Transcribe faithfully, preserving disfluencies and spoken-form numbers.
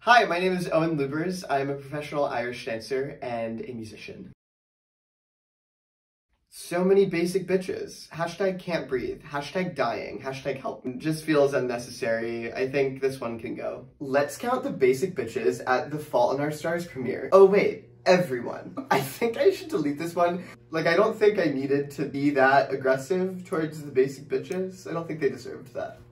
Hi, my name is Owen Luebbers. I'm a professional Irish dancer and a musician. So many basic bitches. Hashtag can't breathe. Hashtag dying. Hashtag help. It just feels unnecessary. I think this one can go. Let's count the basic bitches at the Fault in Our Stars premiere. Oh wait, everyone. I think I should delete this one. Like, I don't think I needed to be that aggressive towards the basic bitches. I don't think they deserved that.